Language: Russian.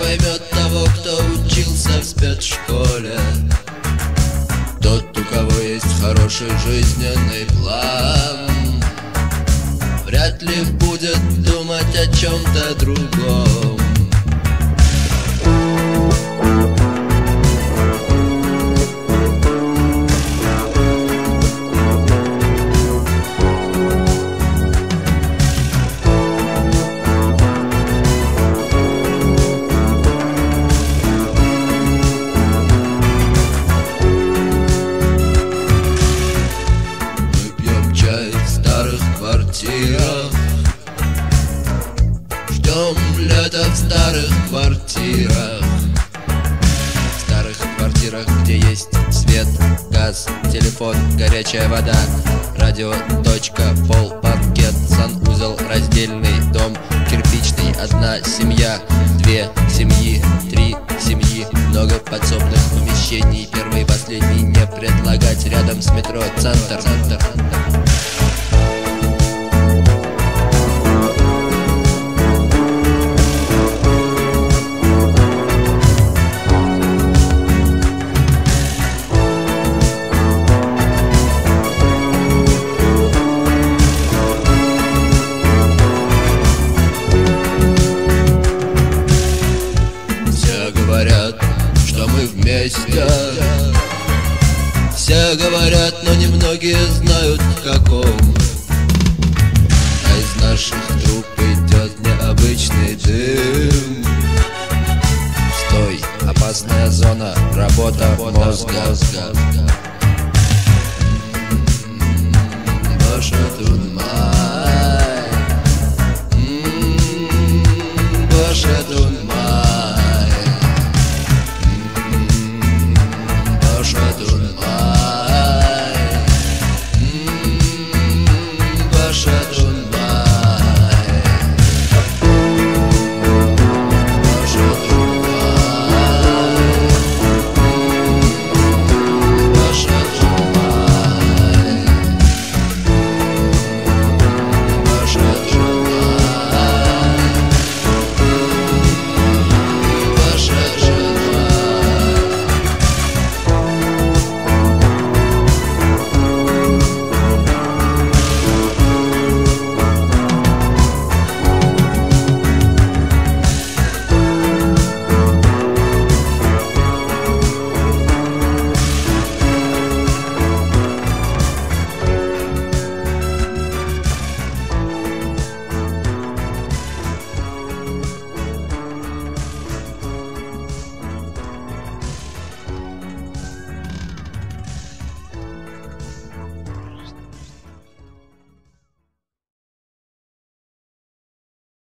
поймет того, кто учился в спецшколе. Тот, у кого есть хороший жизненный план, вряд ли будет думать о чем-то другом. Ждем лета в старых квартирах. В старых квартирах, где есть свет, газ, телефон, горячая вода, радио, точка, пол, паркет, санузел, раздельный дом, кирпичный, одна семья, две семьи, три семьи, много подсобных помещений, первый и последний не предлагать, рядом с метро центр. Говорят, что мы вместе. Все говорят, но немногие знают в каком. А из наших труб идет необычный дым. Стой, опасная зона, работа мозга.